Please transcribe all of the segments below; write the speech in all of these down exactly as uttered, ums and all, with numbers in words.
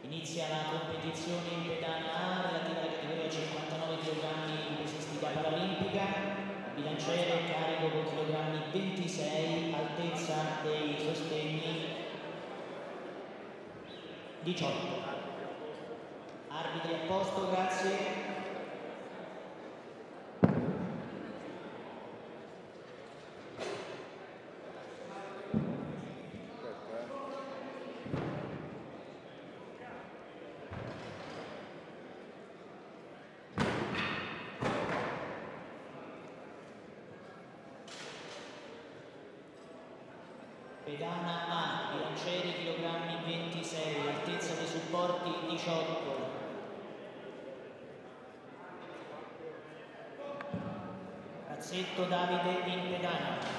Inizia la competizione in pedana A relativa alla categoria cinquantanove chilogrammi pesistica paralimpica, bilanciere carico con chilogrammi ventisei, altezza dei sostegni diciotto. Arbitri a posto, grazie. Pedana A, bilanciere chilogrammi ventisei, altezza dei supporti diciotto. Razzetto Davide in pedana.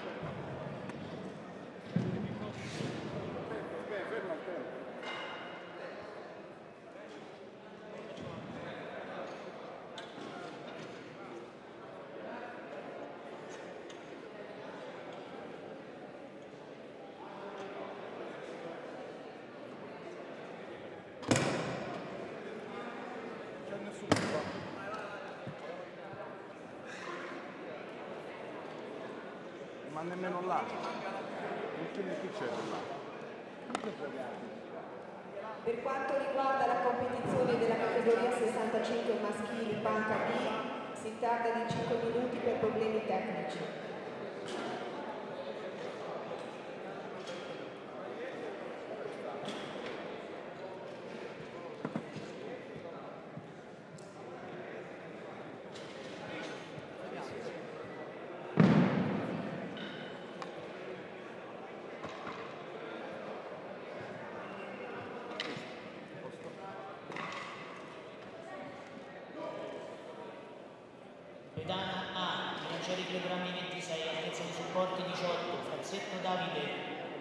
Ma nemmeno là, chi c'è là? Per quanto riguarda la competizione della categoria sessantacinque maschili panca B, si tarda di cinque minuti per problemi tecnici. Pedana A, bilanciere chilogrammi ventisei, altezza dei supporti diciotto, Razzetto Davide.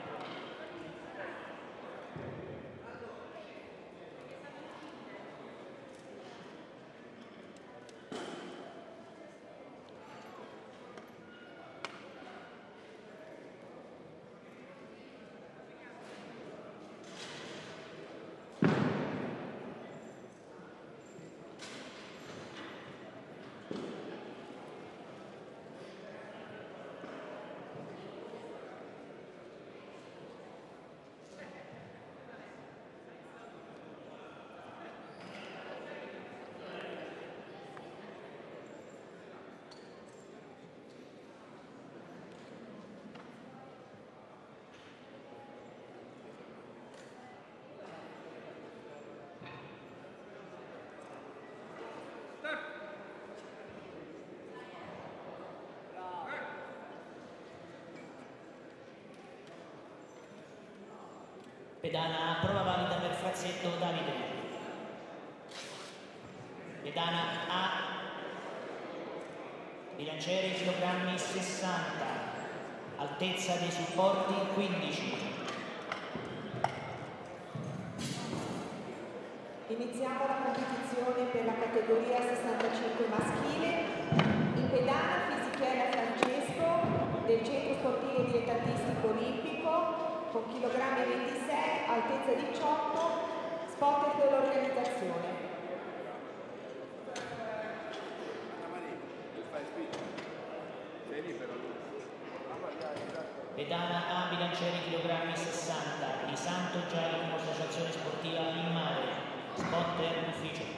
Pedana A, prova valida per Razzetto Davide. Pedana A, bilanciere chilogrammi sessanta, altezza dei supporti quindici. Iniziamo la competizione per la categoria sessantacinque maschile. In pedana Fisichella Francesco del Centro Sportivo Dilettantistico Olimpico con chilogrammi ventisei, altezza diciotto, spotter dell'organizzazione. Pedana A, bilanciere chilogrammi sessanta, Di Santo Giacomo, associazione sportiva in mare, spotter ufficio.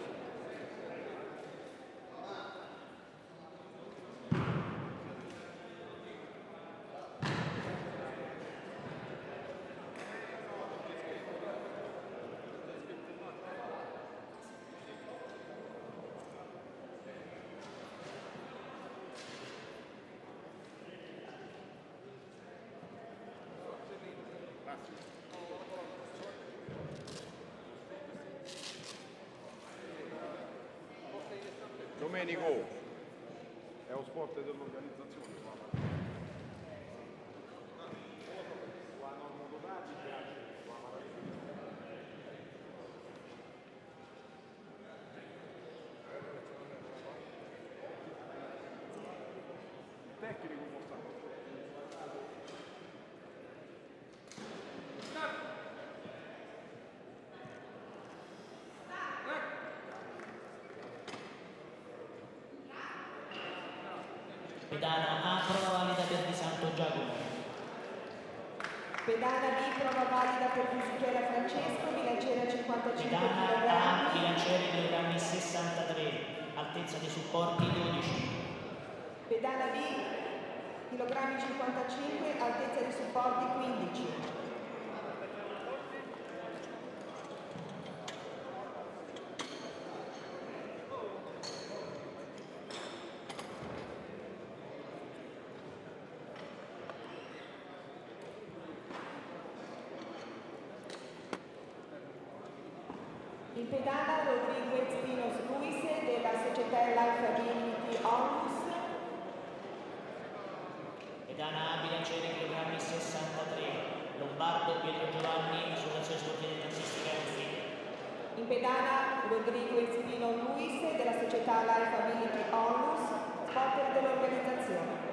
Domenico, è uno sport dell'organizzazione. Tecnico come sta? Pedana A, prova valida per Di Santo Giacomo. Pedana B, prova valida per Fisichella Francesco, bilanciere a cinquantacinque Pedana A, chilogrammi. bilanciere chilogrammi sessantatré, altezza dei supporti dodici. Pedana B, chilogrammi cinquantacinque, altezza dei supporti quindici. In pedana Rodriguez Pinos Luis della società Life Ability Onus. Pedana A, bilanciere chilogrammi sessantatré, Lombardo Pietro Giovanni, Associazione Sportiva Dilettantistica Rufini. In pedana Rodriguez Pino Luis della società Life Ability Onus, spotter dell'organizzazione.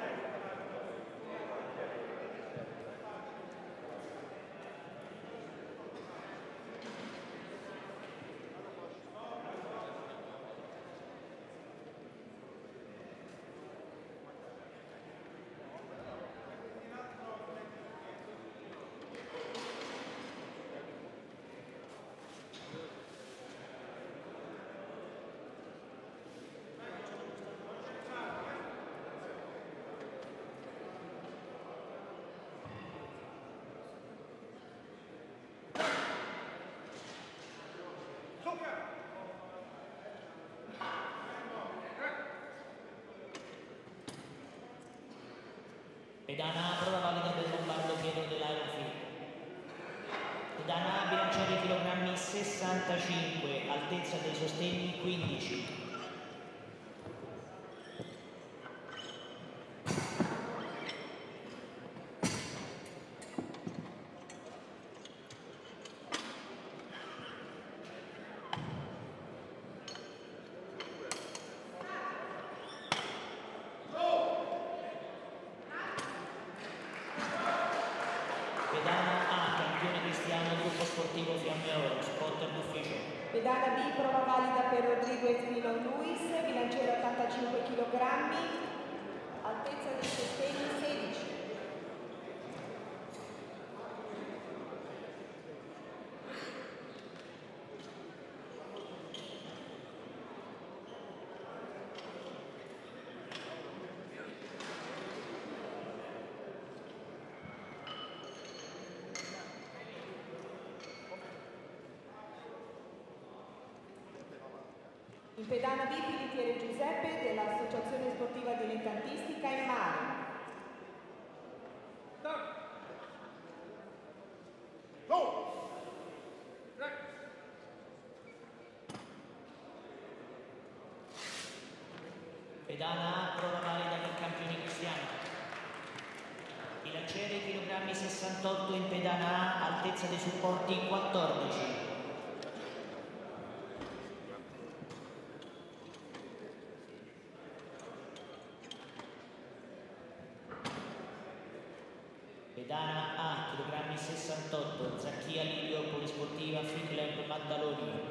Pedana A, prova valida per Lombardo Pietro dell'Aerofi. Pedana A, bilanciere chilogrammi sessantacinque, altezza dei sostegni quindici. Pedana B, prova valida per Rodriguez Pino Luis, bilanciere ottantacinque chilogrammi, altezza dei sostegni sedici. In pedana B, Pilitiere Giuseppe dell'Associazione Sportiva Dilettantistica in Mare. Pedana A, prova valida per Campioni Cristiano. Bilanciere chilogrammi sessantotto in pedana A, altezza dei supporti quattordici. Pedana A, chilogrammi sessantotto, Zacchia Livio, Polisportiva, Fitler, Maddaloni.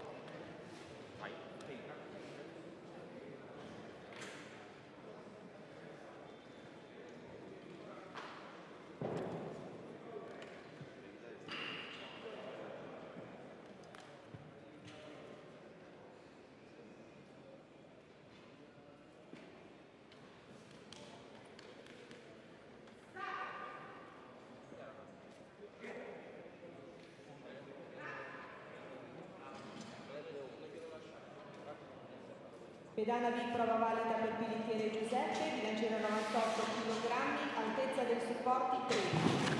Pedana B, prova valida per Pilitiere Giuseppe, bilanciere novantotto chilogrammi, altezza dei supporti tredici.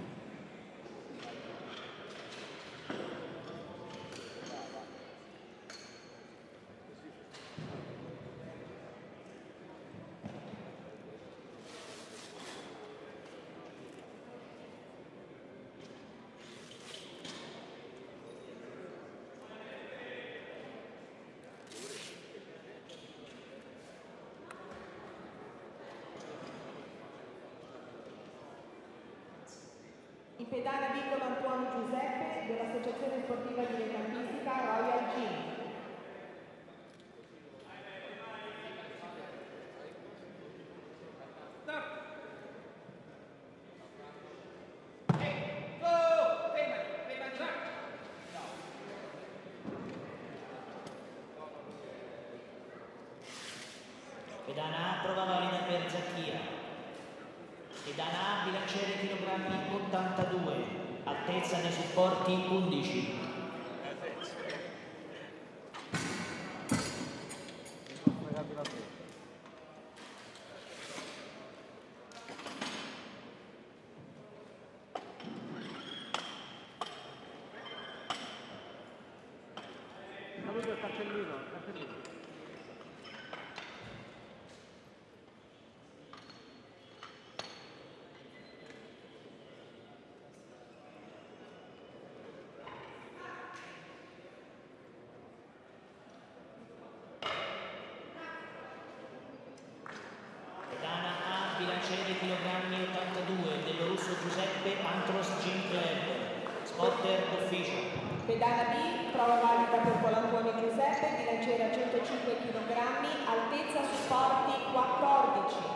In pedana B con Antonio Giuseppe dell'Associazione Sportiva Dilettantistica Royal Gym. Zacchia. Pedana A, bilanciere chilogrammi ottantadue, altezza nei supporti undici. Saluto il cartellino, il cartellino. Pedana A, bilanciere chilogrammi ottantadue, dello russo Giuseppe Antros Gym Club, spotter d'ufficio. Pedana B, prova valida per Colantoni Giuseppe, bilanciera centocinque chilogrammi, altezza supporti quattordici.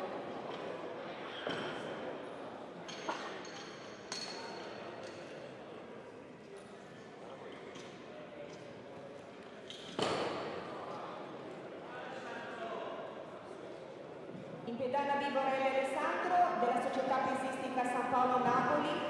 In pedana B Borelli Alessandro, della società pesistica San Paolo Napoli.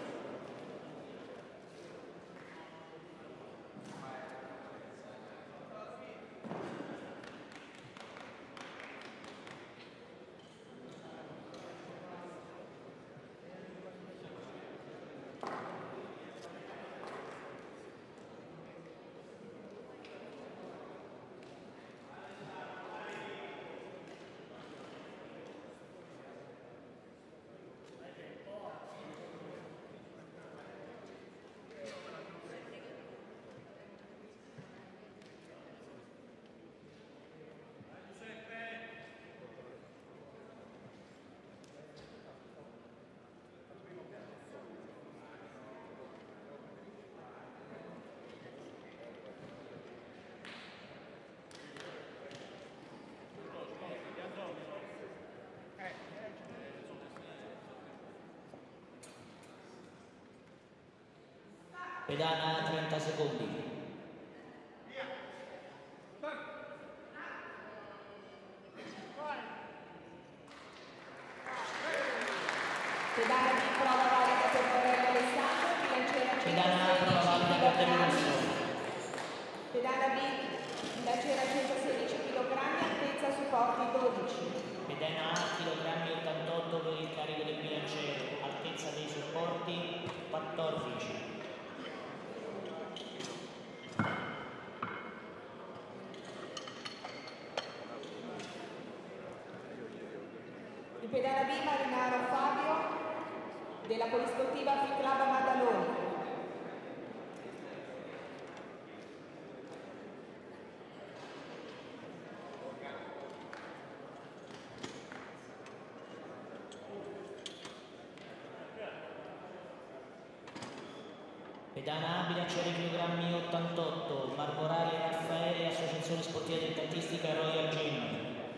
Pedana trenta secondi. Pedana B prova valida per Borelli Alessandro, bilanciera Pedana A, prova valida per Del Russo. Pedana B, bilanciera centosedici chilogrammi, altezza supporti dodici. Pedana A, chilogrammi ottantotto per il carico del bilanciere, altezza dei supporti quattordici. In pedana B Marinaro Fabio, della Polisportiva Free Club Maddaloni. Pedana A, bilanciere chilogrammi ottantotto, Marmorale Raffaele, Associazione Sportiva Dilettantistica Royal Gym.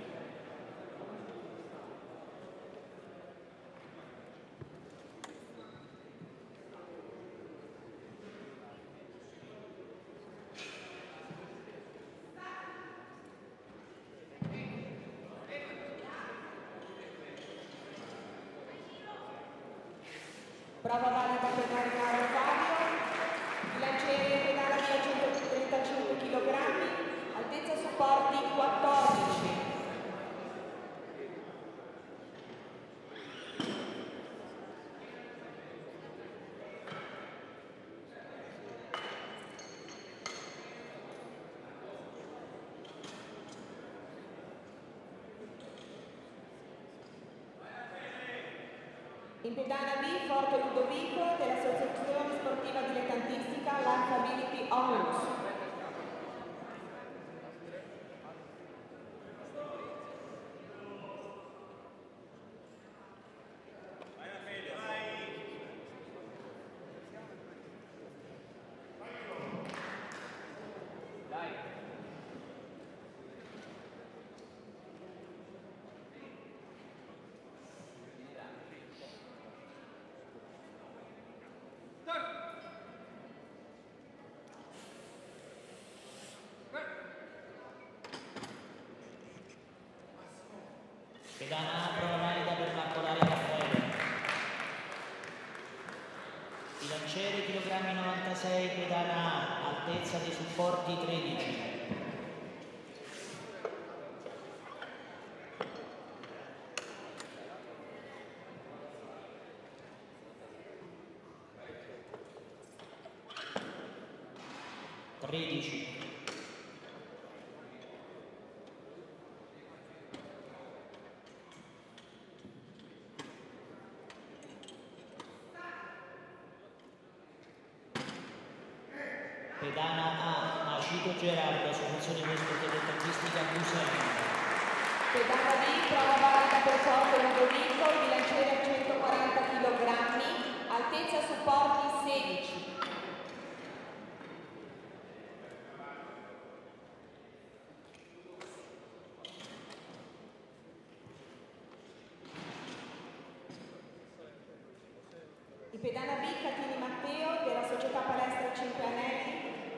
Prova valida per Marinaro Fabio, bilanciere pedana B centotrentacinque chilogrammi, altezza supporti quattordici. In pedana B Forte Ludovico, dell'Associazione Sportiva Dilettantistica Life Ability Onlus. Pedana A, prova valida per Marco Dalia Raffaele. Bilanciere chilogrammi novantasei, pedana A, altezza dei supporti tredici. tredici. Pedana A, Acido Gerardo, Associazione Vescovi Dilettantistica Museo. Pedana B, prova valida per corpo Ludovico, bilanciere a centoquaranta chilogrammi, altezza supporti sedici. In pedana B, Catini Matteo, della Società Palestra cinque Anelli.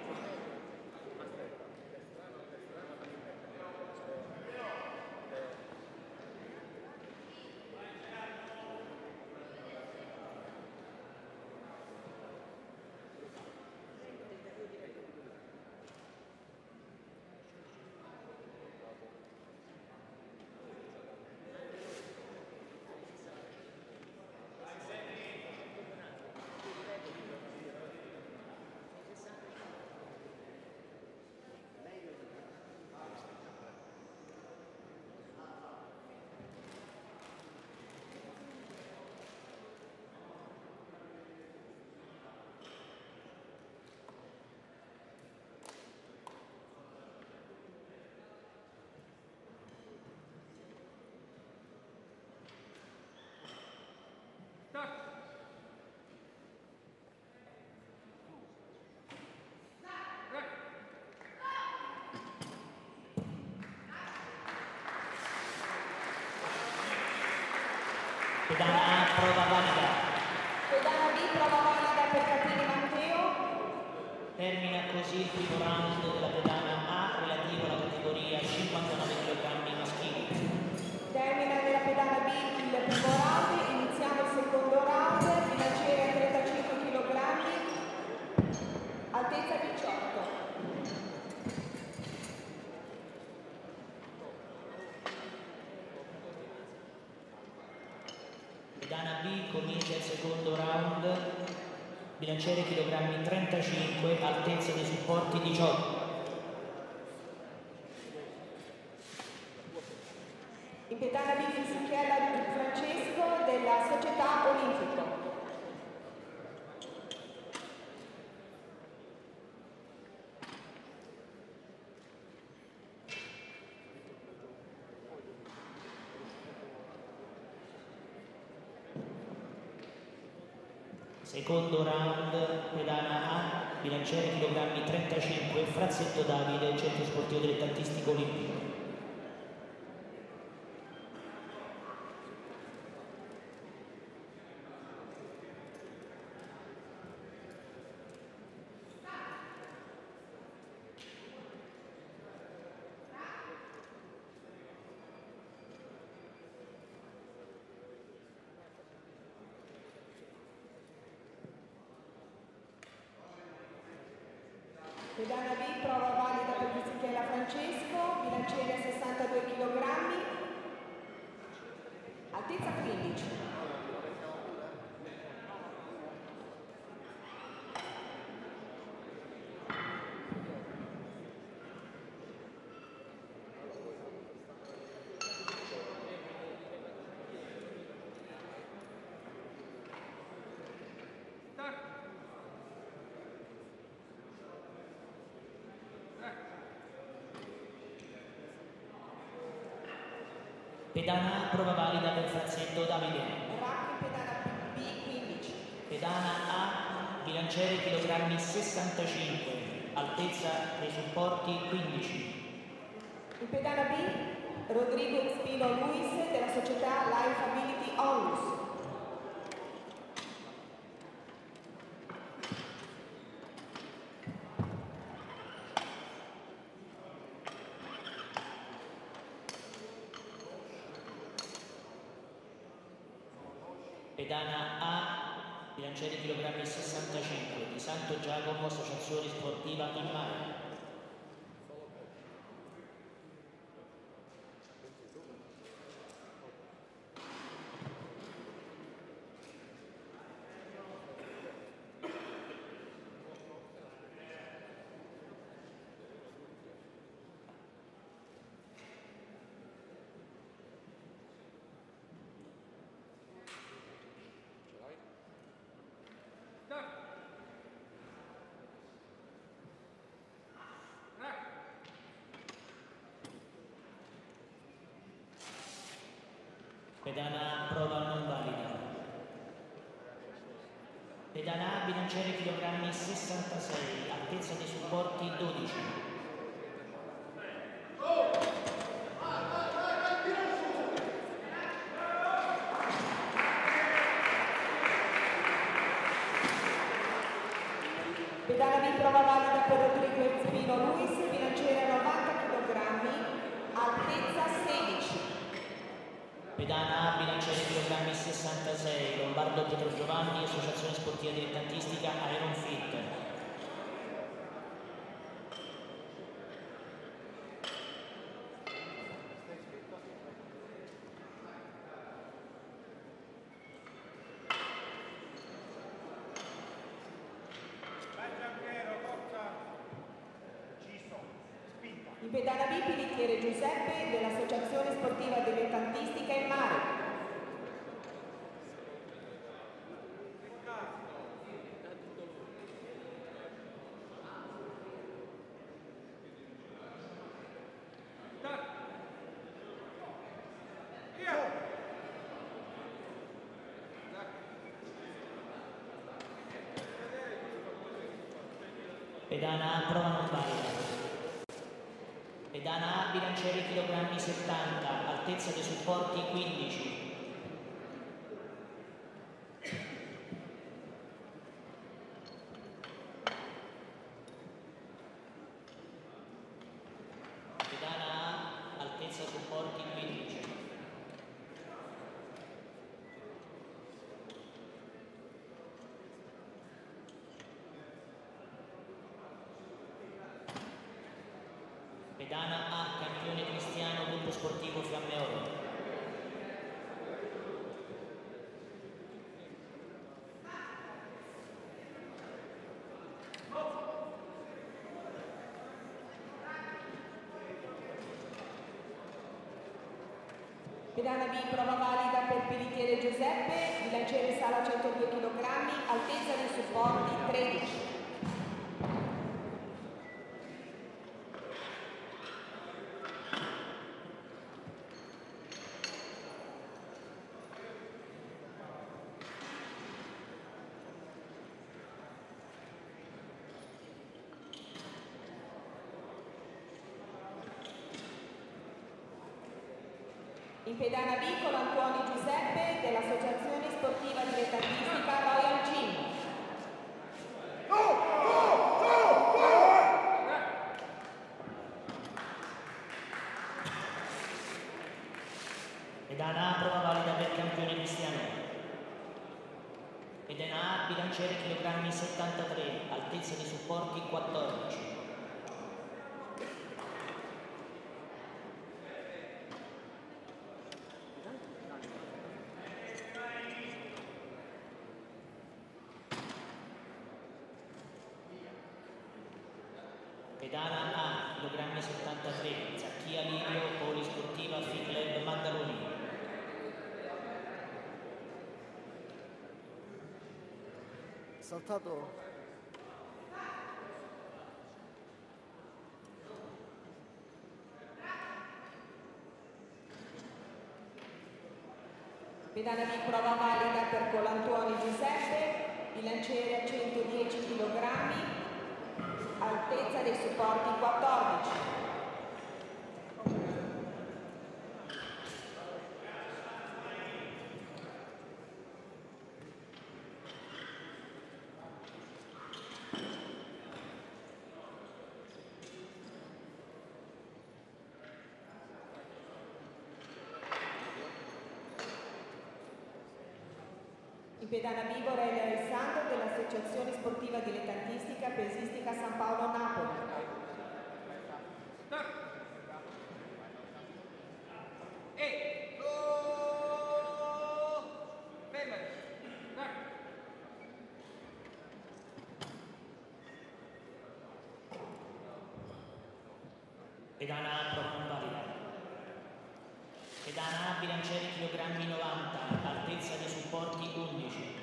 Pedana A, prova valida. Pedana B, prova valida per Catini Matteo. Termina così il primo round della pedana A relativo alla categoria cinquantanove chilogrammi maschili. Termina nella pedana B il primo round, iniziamo il secondo round, bilanciere a trentacinque chilogrammi, altezza diciotto. Pedana B, comincia il secondo round, bilanciere chilogrammi trentacinque, altezza dei supporti diciotto. In pedana B, Fisichella Francesco, della Società Olimpico. Secondo round, pedana A, bilanciere chilogrammi trentacinque, Frazzetto Davide, Centro Sportivo Dilettantistico Olimpico. Pedana B, prova valida per Fisichella Francesco, bilanciere a sessantadue chilogrammi, altezza quindici. Pedana A, prova valida per Frazzetto Davide. Rack in pedana B quindici. Pedana A, bilanciere chilogrammi sessantacinque, altezza dei supporti quindici. In pedana B, Rodrigo Spino Luis, della Società Life Ability Onlus. Pedana A, bilanciere chilogrammi sessantacinque, di Santo Giacomo, Associazione Sportiva Il Mare. Pedana prova non valida. Pedana A, bilanciere chilogrammi sessantasei, altezza dei supporti dodici. Pedana B, prova valida per Rodrigo Espino Luis, bilanciere novanta chilogrammi, altezza sedici. Pedana A, bilanciere chilogrammi sessantasei, Lombardo Pietro Giovanni, Associazione Sportiva Dilettantistica Iron Fit. In pedana B, Pilitiere Giuseppe dell'Associazione Sportiva Dilettantistica Il Mare. Pedana A, prova non valida. Pedana A, bilanciere chilogrammi settanta, altezza dei supporti quindici. Pedana A, altezza supporti quindici. Pedana A, campione cristiano, gruppo sportivo Fiamme Oro. Pedana B, prova valida per Pilitiere Giuseppe, bilanciere sala centodue chilogrammi, altezza dei supporti tredici. In pedana B, Colantuoni Giuseppe dell'Associazione Sportiva Dilettantistica Royal Gym. Pedana A, prova valida per campione cristiano. Pedana A, bilanciere chilogrammi settantatré, altezza dei supporti quattordici. Pedana A, chilogrammi settantatré, Zacchia Livio, Polisportiva Fit Club Maddaloni. Saltato. Pedana B, prova valida per Colantuoni Giuseppe, bilanciere a centodieci chilogrammi, altezza dei supporti quattordici. pedana B Borelli Alessandro dell'Associazione Sportiva Dilettantistica Pesistica San Paolo Napoli. E lo fermati. Pedana A prova non valida. Pedana A bilanciere chilogrammi novanta, altezza dei supporti undici.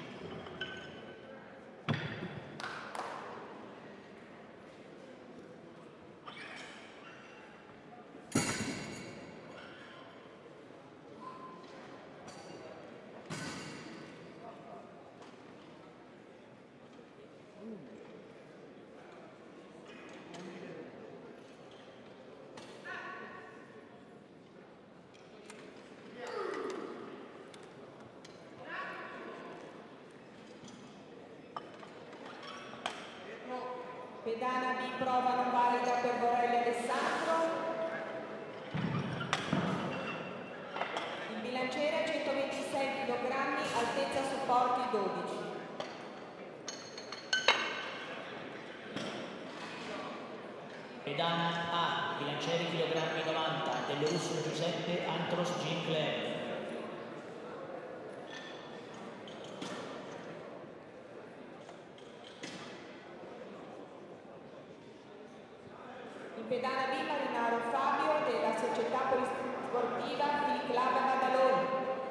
Pedana B prova non valida per Borelli Alessandro. Il bilanciere a centoventisei chilogrammi, altezza supporti dodici. Pedana A, bilanciere chilogrammi novanta, dello russo Giuseppe Antros Gincler. In pedana B Marinaro Fabio della Società Polisportiva Club Maddaloni.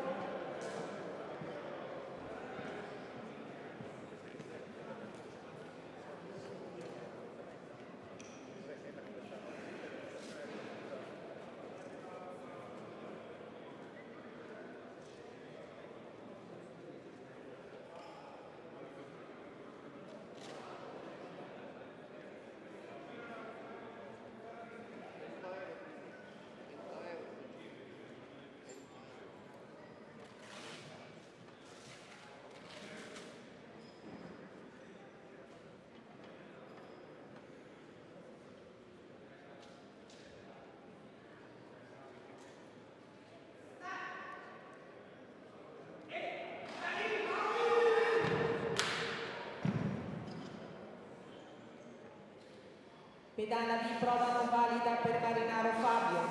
Pedana B prova non valida per Marinaro Fabio.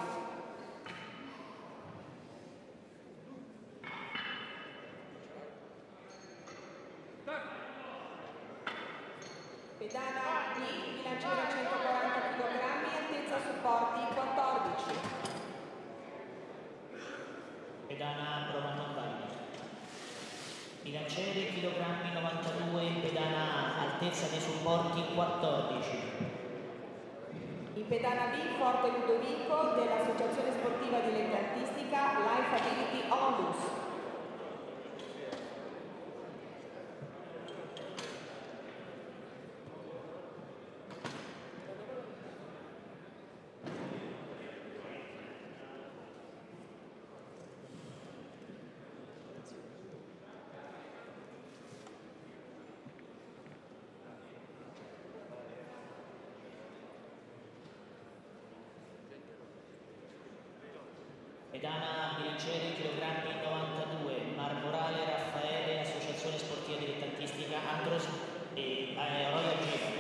Pedana B, bilanciere a centoquaranta chilogrammi, altezza supporti quattordici. Pedana A prova non valida. Bilanciere chilogrammi novantadue, pedana A, altezza dei supporti quattordici. In pedana B Forte Ludovico dell'Associazione Sportiva Dilettantistica Life Ability Onlus. Pedana A, bilanciere chilogrammi novantadue, Marmorale Raffaele, Associazione Sportiva Dilettantistica Andros e eh, Royal Gym.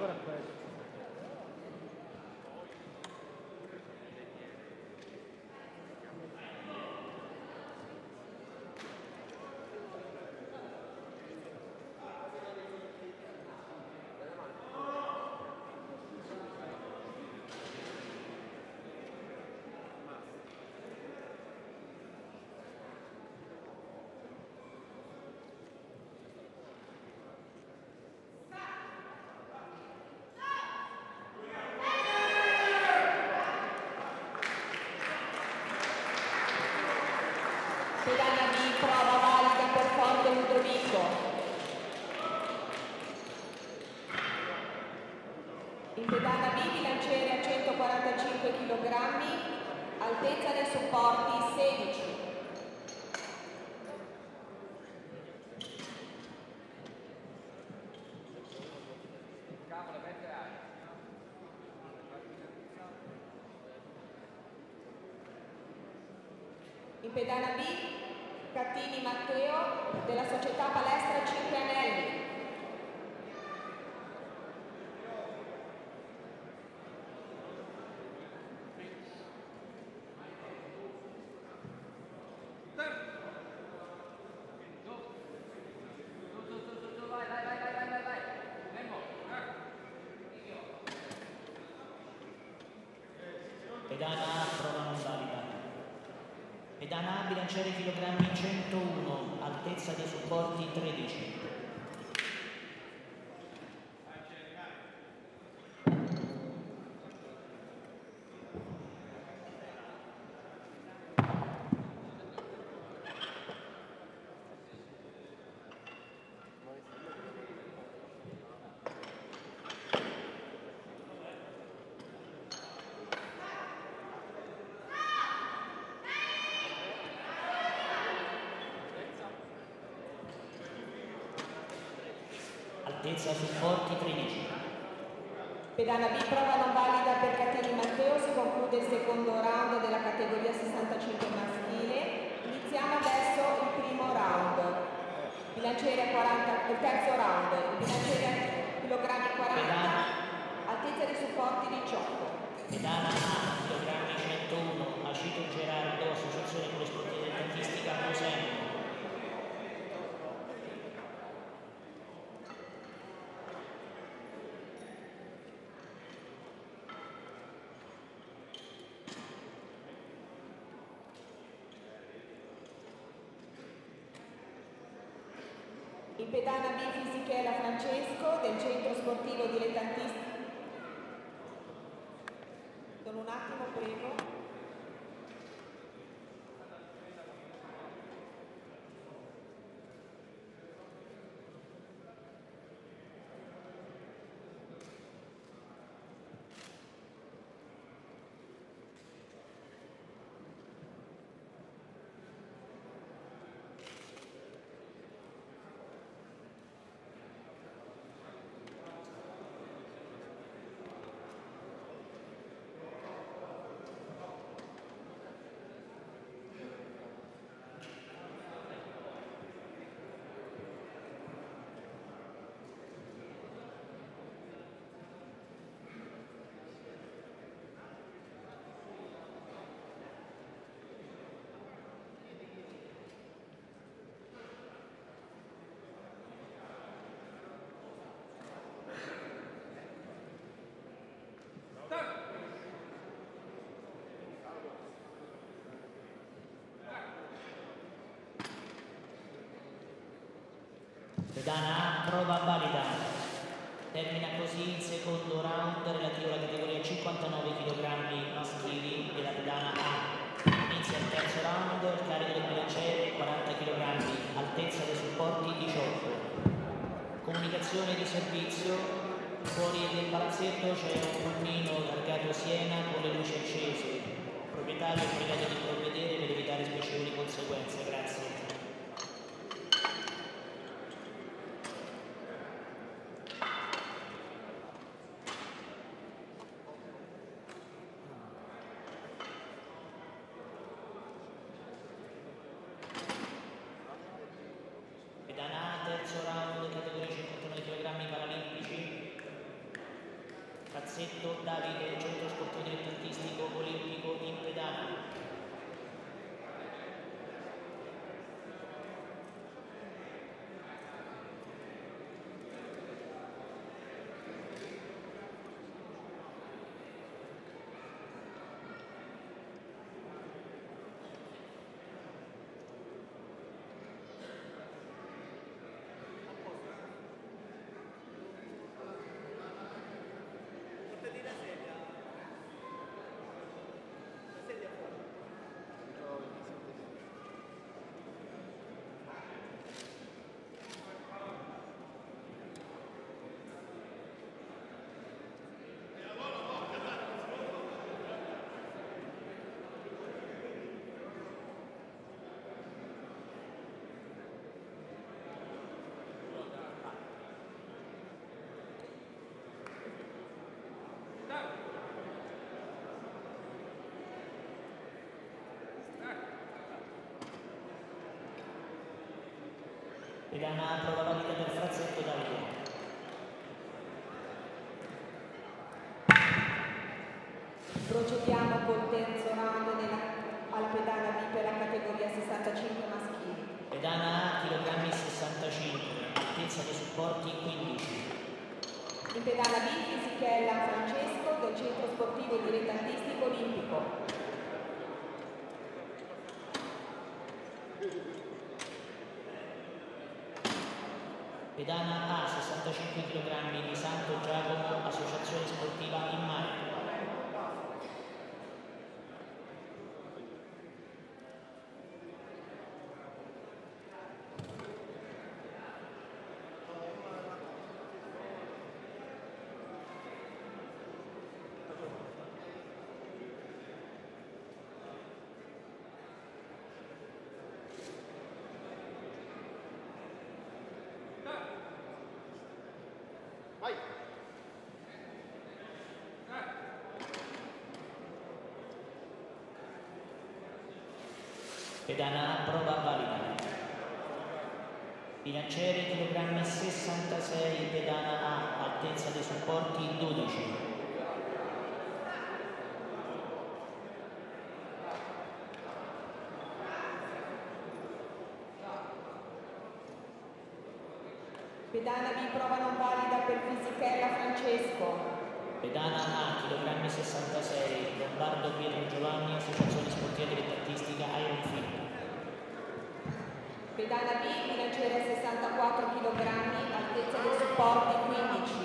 Pedana B prova valida per Forte Ludovico. In pedana B bilanciere a centoquarantacinque chilogrammi, altezza dei supporti sedici. In pedana B Cattini Matteo della società Palestra cinque Anelli. Pedana A, prova non valida. Pedana A, bilanciere chilogrammi centouno, altezza dei supporti tredici. Altezza supporti tredici. Pedana B, prova non valida per Cattini Matteo, si conclude il secondo round della categoria sessantacinque maschile. Iniziamo adesso il primo round. Bilanciere a quaranta, il terzo round, il bilanciere a chilogrammi quaranta, Pedana. altezza dei supporti diciotto. Pedana A, chilogrammi centouno, Acito Gerardo, Associazione Polisportiva Dilettantistica Moseno. In pedana B, Fisichella Francesco del centro sportivo dilettantistico. Don un attimo, prego. Pedana A, prova valida. Termina così il secondo round relativo alla categoria cinquantanove chilogrammi maschili della pedana A. Inizia il terzo round, il carico del bilanciere quaranta chilogrammi, altezza dei supporti diciotto. Comunicazione di servizio: fuori del palazzetto c'è un pulmino targato Siena con le luci accese. Il proprietario è pregato di provvedere per evitare spiacevoli conseguenze. Grazie. Pedana A, terzo round, categoria cinquantanove chilogrammi paralimpici. Cazzetto Davide, centro sportivo dilettantistico olimpico in pedana. Portati la sedia. La sedia fuori. Pedana A, prova valida per Frazzetto Davide. Procediamo col terzo round della, alla pedana B per la categoria sessantacinque maschili. Pedana A, chilogrammi sessantacinque, altezza dei supporti quindici. In pedana B, Fisichella Francesco del Centro Sportivo Dilettantistico Olimpico. Pedana A, sessantacinque chilogrammi, di Santo Giacomo, Associazione Sportiva in Mare. Vai! Pedana A, prova valida. Bilanciere chilogrammi sessantasei, pedana A, altezza dei supporti dodici. Pedana B, prova non valida per Fisichella Francesco. Pedana A, chilogrammi sessantasei, Lombardo Pietro Giovanni, Associazione Sportiva Dilettantistica Iron Film. Pedana B, bilanciere sessantaquattro chilogrammi, altezza dei supporti quindici.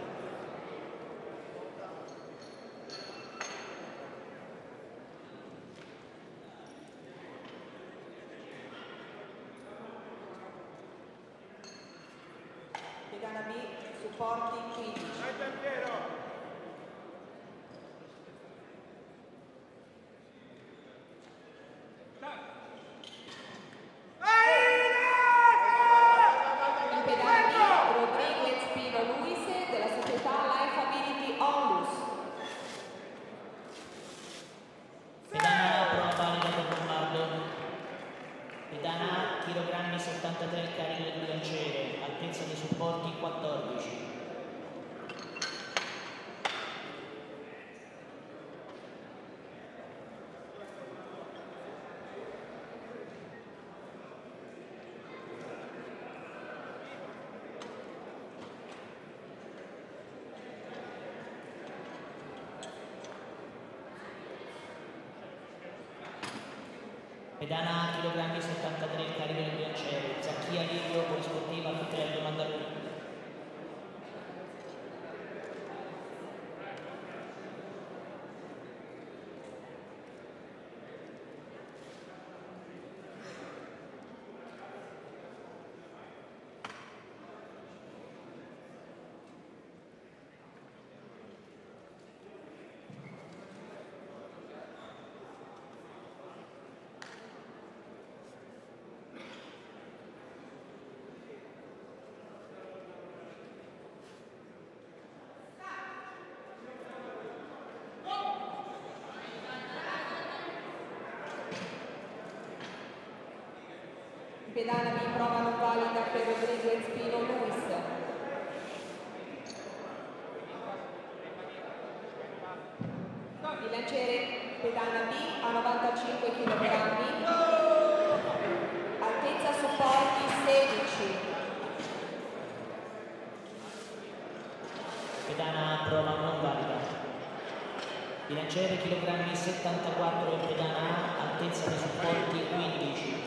Pedana B, supporti quindici. In pedana B, Rodriguez Pino Luis della società Life Ability Onlus. Pedana A, prova valida per Lombardo. Pedana A, chilogrammi settantatré, il carico del bilanciere, altezza dei supporti quattordici. Pedana A, chilogrammi settantatré, il carico del bilanciere, Zacchia Livio, Polisportiva Fitrello Mandarone. Pedana B, prova non valida per Rodriguez Pino Luis. Bilanciere pedana B a novantacinque chilogrammi, altezza supporti sedici. Pedana A, prova non valida. Bilanciere chilogrammi settantaquattro, il pedana A, altezza dei supporti quindici.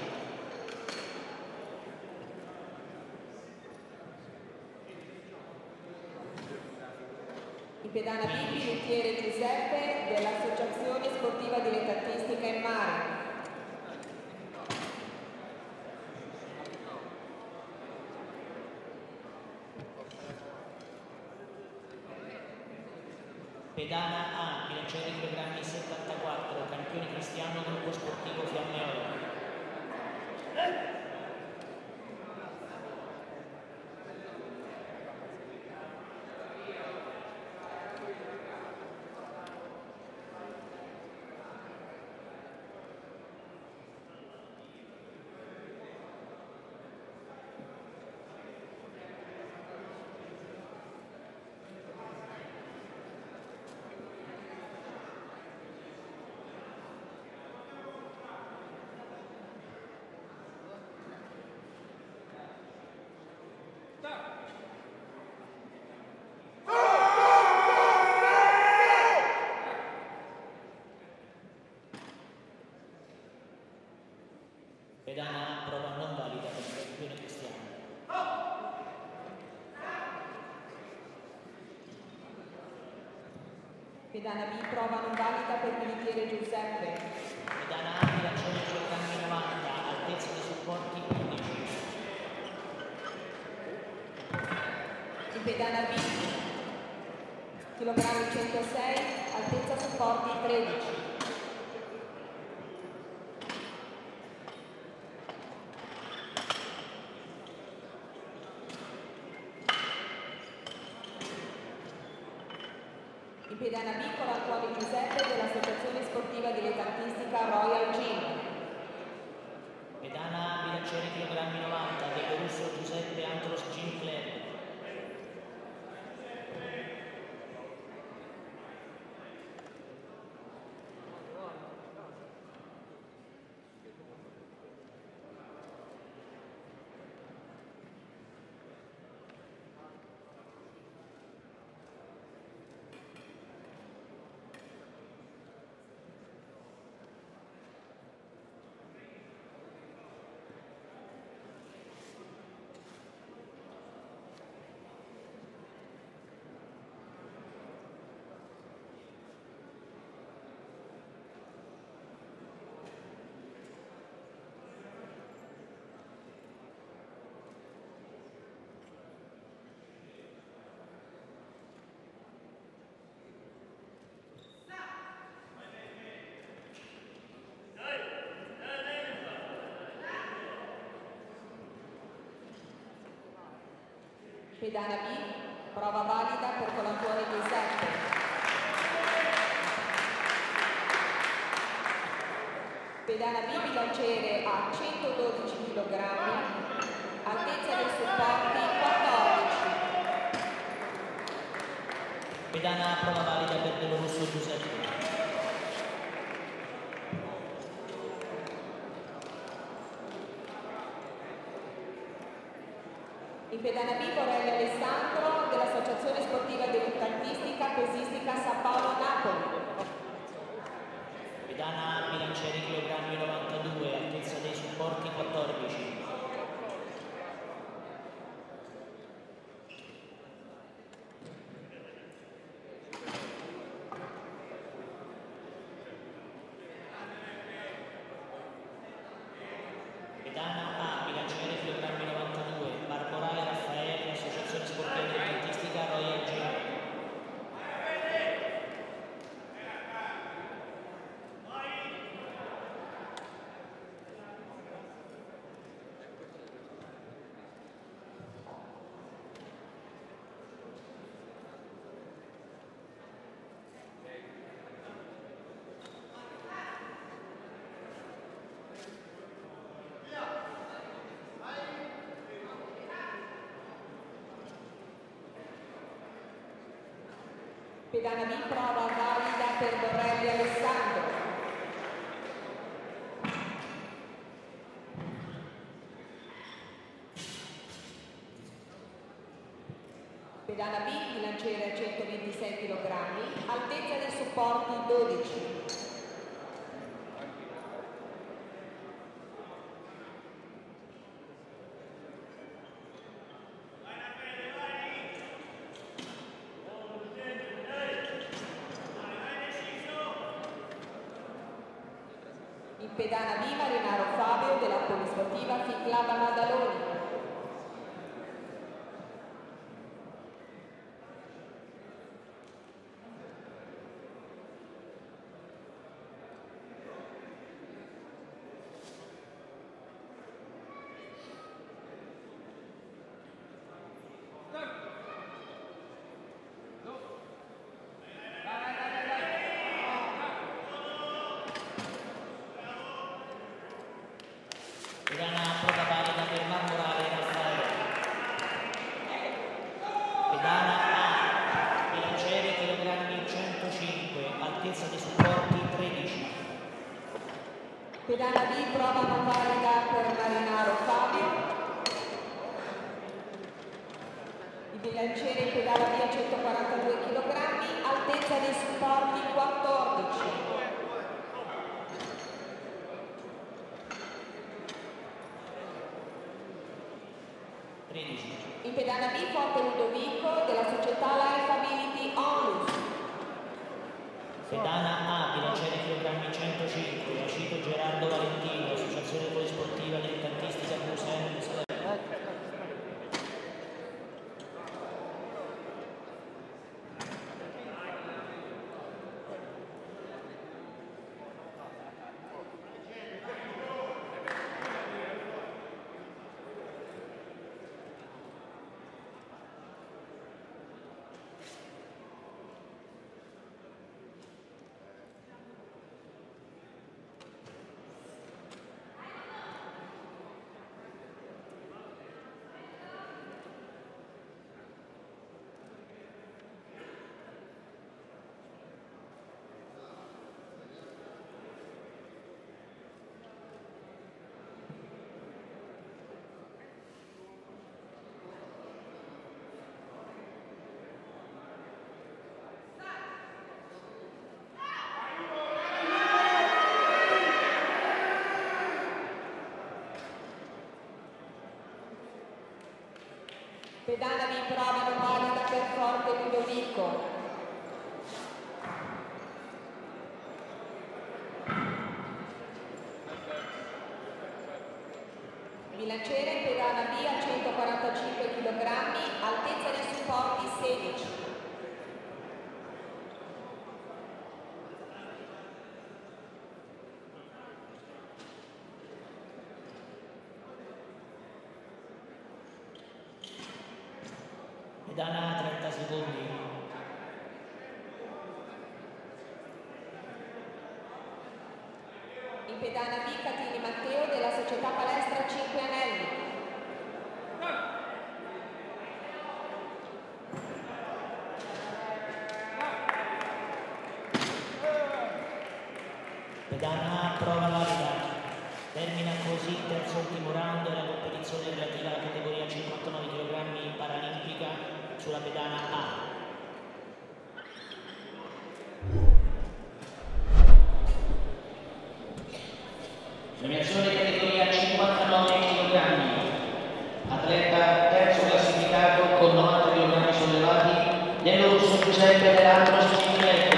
In pedana B, bigliettiere Giuseppe dell'Associazione Sportiva Dilettantistica in Mare. Pedana A, bilanciere chilogrammi settantaquattro, campione cristiano, gruppo sportivo Fiamme Oro. Pedana B, prova non valida per Militiere Giuseppe. Pedana A, bilanciere chilogrammi novanta, altezza dei supporti undici. In pedana B, chilogrammi centosei, altezza supporti tredici. In pedana B con Antonio Giuseppe dell'Associazione Sportiva Dilettantistica Royal Gym. Pedana A, bilanciere chilogrammi novanta, Diego Russo Giuseppe Antros Gym Club. Pedana B, prova valida per Colantuoni Giuseppe. Pedana B, bilanciere a centododici chilogrammi, altezza dei supporti quattordici. Pedana A, prova valida per Diego Russo Giuseppe. In pedana B, Borelli Alessandro dell'Associazione Sportiva Dilettantistica Pesistica San Paolo Napoli. Pedana A, bilanciere chilogrammi novantadue, altezza dei supporti quattordici. Pedana A, bilanciere chilogrammi novantadue, Barborale Raffaele, Associazione Sportiva Dilettantistica Royal Gym. Pedana B, prova valida per Borelli Alessandro. Pedana B, bilanciere a centoventisei chilogrammi, altezza dei supporti dodici. In pedana B, Marinaro Fabio della Polisportiva Ficlava Maddaloni. Pedana A, prova valida per Marmorale Raffaele. Pedana A, bilanciere chilogrammi centocinque, altezza dei supporti tredici. Pedana B, prova non valida per Marinaro Fabio. Il bilanciere in pedana B a centoquarantadue chilogrammi, altezza dei supporti quattordici. tredici. In pedana B, Forte Ludovico della società Life Ability Onlus. Mirko. Bilanciere pedana B a centoquarantacinque chilogrammi, altezza dei supporti sedici. Pedana trenta secondi. In pedana B Catini Matteo della società palestra cinque Anelli. Pedana prova valida. Termina così il terzo ultimo round della competizione relativa alla categoria cinquantanove chilogrammi paralimpica sulla pedana A. Premiazione categoria cinquantanove chilogrammi. Atleta terzo classificato con novanta chilogrammi sollevati, dello russo Giuseppe Leandro Cicciretto.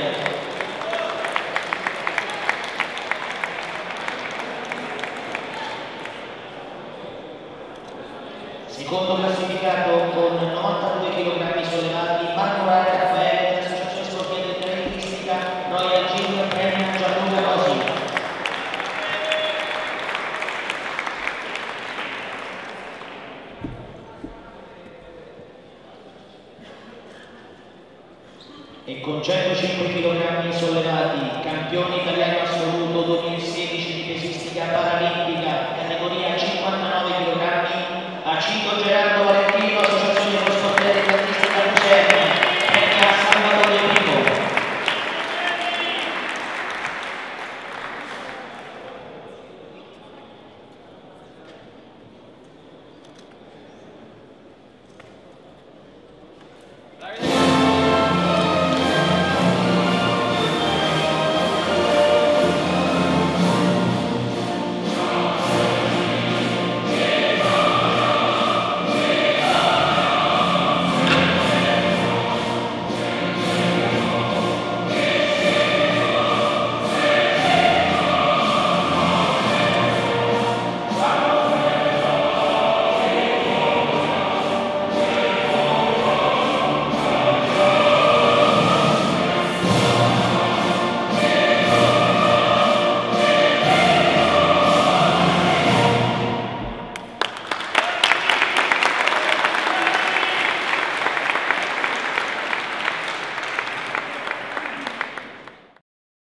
Secondo classificato con novantadue chilogrammi sollevati, Marco Raffaele dell'Associazione Sportiva di Dilettantistica Royal Gym Premia Gianluca Rosi. E con centocinque chilogrammi sollevati, campione italiano assoluto duemilasedici di pesistica paralimpica, categoria cinquantanove chilogrammi, Acinto Gerardo